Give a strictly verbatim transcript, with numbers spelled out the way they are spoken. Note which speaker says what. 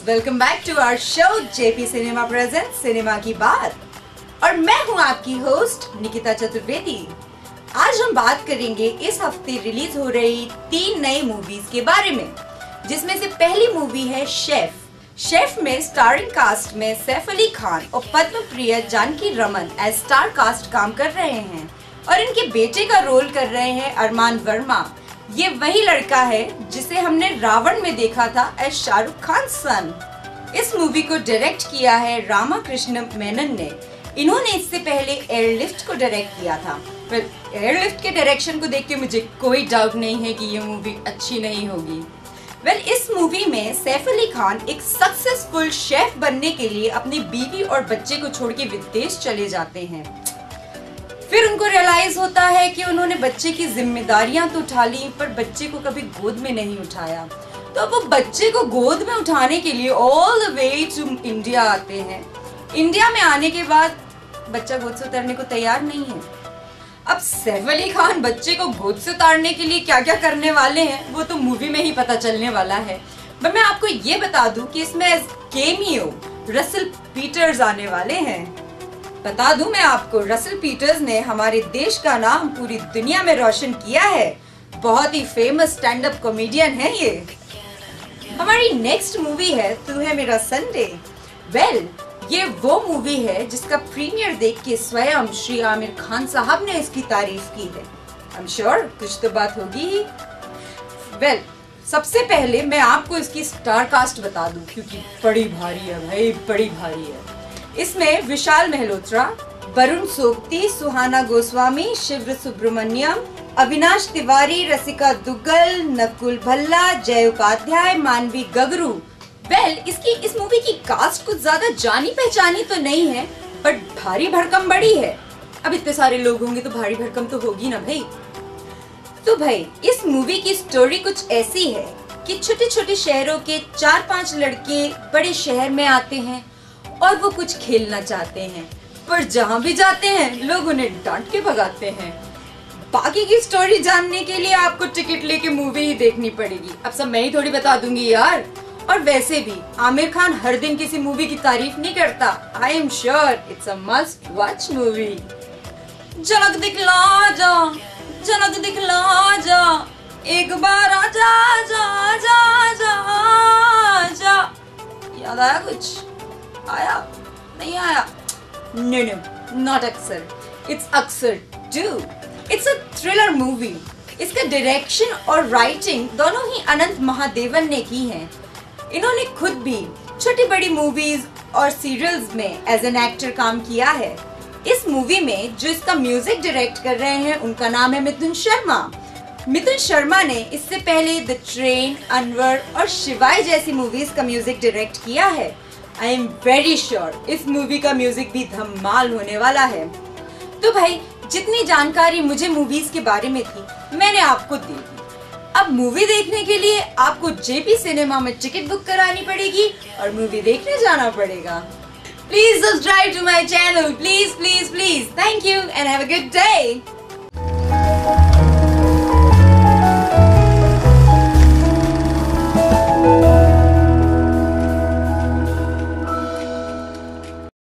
Speaker 1: Welcome back to our show JP cinema present cinema की बात। और मैं हूं आपकी होस्ट निकिता चतुर्वेदी। आज हम बात करेंगे इस हफ्ते रिलीज हो रही तीन नई मूवीज के बारे में, जिसमें से पहली मूवी है शेफ। शेफ में स्टारिंग कास्ट में सैफ अली खान और Padma Priya Janakiraman as star cast काम कर रहे हैं और इनके बेटे का रोल कर रहे हैं अरमान वर्मा। ये वही लड़का है जिसे हमने रावण में देखा था एज शाहरुख खान सन। इस मूवी को डायरेक्ट किया है रामाकृष्ण मेनन ने। इन्होंने इससे पहले एयरलिफ्ट को डायरेक्ट किया था। फिर एयरलिफ्ट के डायरेक्शन को देख के मुझे कोई डाउट नहीं है कि ये मूवी अच्छी नहीं होगी। वेल well, इस मूवी में सैफ अली खान एक सक्सेसफुल शेफ बनने के लिए अपनी बीवी और बच्चे को छोड़ के विदेश चले जाते हैं। फिर उनको रियलाइज होता है कि उन्होंने बच्चे की जिम्मेदारियां तो उठा ली पर बच्चे को कभी गोद में नहीं उठाया। तो अब वो बच्चे को गोद में उठाने के लिए all the way to India आते हैं। इंडिया में आने के बाद बच्चा गोद से उतारने को तैयार नहीं है। अब सैफ अली खान बच्चे को गोद से उतारने के लिए क्या क्या करने वाले हैं वो तो मूवी में ही पता चलने वाला है। पर मैं आपको ये बता दूं कि इसमें केमियो रसल पीटर्स आने वाले हैं। बता दूं मैं आपको, रसल पीटर्स ने हमारे देश का नाम पूरी दुनिया में रोशन किया है। बहुत ही फेमस स्टैंड अप कॉमेडियन है ये। हमारी नेक्स्ट मूवी है तू है मेरा संडे। वेल well, ये वो मूवी है जिसका प्रीमियर देख के स्वयं श्री आमिर खान साहब ने इसकी तारीफ की है। आई एम श्योर कुछ तो बात होगी ही। वेल well, सबसे पहले मैं आपको इसकी स्टार कास्ट बता दूं क्योंकि बड़ी भारी है भाई, बड़ी भारी है। इसमें विशाल मेहलोत्रा, वरुण सोबती, सुहाना गोस्वामी, शिव सुब्रमण्यम, अविनाश तिवारी, रसिका दुग्गल, नकुल भल्ला, जय उपाध्याय, मानवी गगरू। वेल well, इसकी इस मूवी की कास्ट कुछ ज्यादा जानी पहचानी तो नहीं है बट भारी भरकम बड़ी है। अब इतने सारे लोग होंगे तो भारी भरकम तो होगी ना भाई। तो भाई इस मूवी की स्टोरी कुछ ऐसी है कि छोटे छोटे शहरों के चार पांच लड़के बड़े शहर में आते हैं और वो कुछ खेलना चाहते हैं, पर जहाँ भी जाते हैं लोग उन्हें डांट के भगाते हैं। बाकी की स्टोरी जानने के लिए आपको टिकट लेके मूवी ही देखनी पड़ेगी। अब सब मैं ही थोड़ी बता दूंगी यार। और वैसे भी आमिर खान हर दिन किसी मूवी की तारीफ नहीं करता। I am sure it's a must watch movie. Jhalak Dikhla जा, झलक दिखला जा, एक बार आजा जा जा जा जा। याद आया कुछ? आया? नहीं आया? No, no, not अक्सर. It's अक्सर too. It's a thriller movie. इसका डायरेक्शन और राइटिंग दोनों ही अनंत महादेवन ने की है। इन्होंने खुद भी छोटी बड़ी मूवीज और सीरियल्स में एज एन एक्टर काम किया है। इस मूवी में जो इसका म्यूजिक डायरेक्ट कर रहे हैं उनका नाम है मिथुन शर्मा। मिथुन शर्मा ने इससे पहले द ट्रेन, अनवर और शिवाय जैसी मूवीज का म्यूजिक डायरेक्ट किया है। आई एम वेरी श्योर इस मूवी का म्यूजिक भी धमाल होने वाला है। तो भाई जितनी जानकारी मुझे मूवीज के बारे में थी मैंने आपको दी। अब मूवी देखने के लिए आपको जेपी सिनेमा में टिकट बुक करानी पड़ेगी और मूवी देखने जाना पड़ेगा। Please subscribe to my channel, please please please. Thank you and have a good day.